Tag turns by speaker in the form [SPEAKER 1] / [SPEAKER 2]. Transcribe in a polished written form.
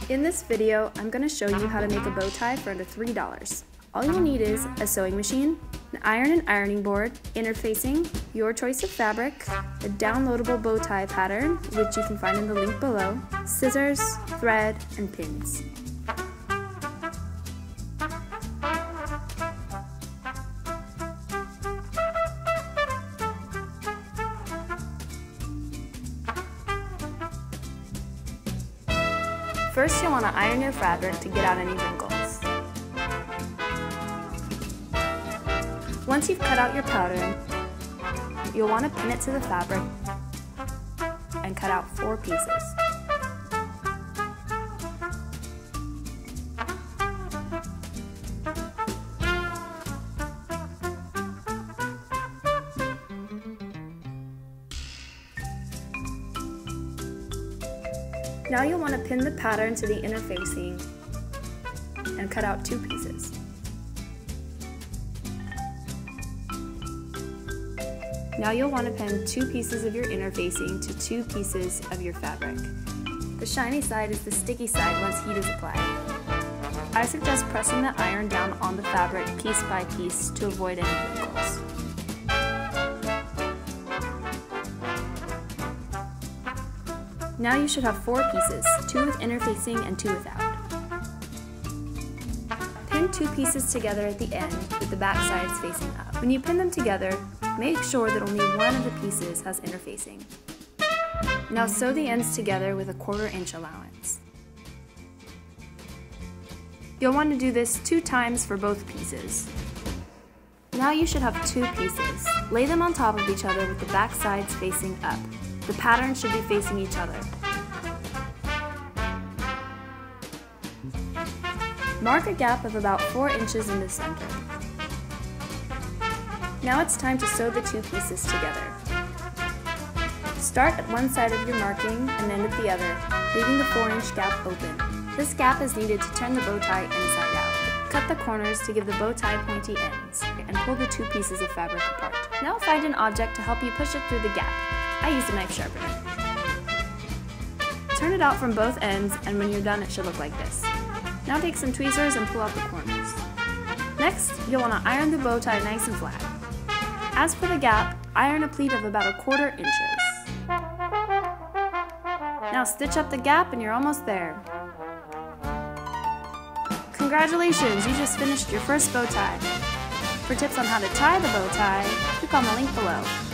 [SPEAKER 1] In this video, I'm going to show you how to make a bow tie for under $3. All you'll need is a sewing machine, an iron and ironing board, interfacing, your choice of fabric, a downloadable bow tie pattern, which you can find in the link below, scissors, thread, and pins. First, you'll want to iron your fabric to get out any wrinkles. Once you've cut out your pattern, you'll want to pin it to the fabric and cut out 4 pieces. Now you'll want to pin the pattern to the interfacing and cut out 2 pieces. Now you'll want to pin 2 pieces of your interfacing to 2 pieces of your fabric. The shiny side is the sticky side once heat is applied. I suggest pressing the iron down on the fabric piece by piece to avoid any wrinkles. Now you should have 4 pieces, 2 with interfacing and 2 without. Pin 2 pieces together at the end with the back sides facing up. When you pin them together, make sure that only one of the pieces has interfacing. Now sew the ends together with a 1/4 inch allowance. You'll want to do this 2 times for both pieces. Now you should have 2 pieces. Lay them on top of each other with the back sides facing up. The pattern should be facing each other. Mark a gap of about 4 inches in the center. Now it's time to sew the 2 pieces together. Start at one side of your marking and end at the other, leaving the 4-inch gap open. This gap is needed to turn the bow tie inside out. Cut the corners to give the bow tie pointy ends, and pull the 2 pieces of fabric apart. Now find an object to help you push it through the gap. I used a knife sharpener. Turn it out from both ends, and when you're done it should look like this. Now take some tweezers and pull out the corners. Next, you'll want to iron the bow tie nice and flat. As for the gap, iron a pleat of about 1/4 inches. Now stitch up the gap and you're almost there. Congratulations, you just finished your first bow tie. For tips on how to tie the bow tie, click on the link below.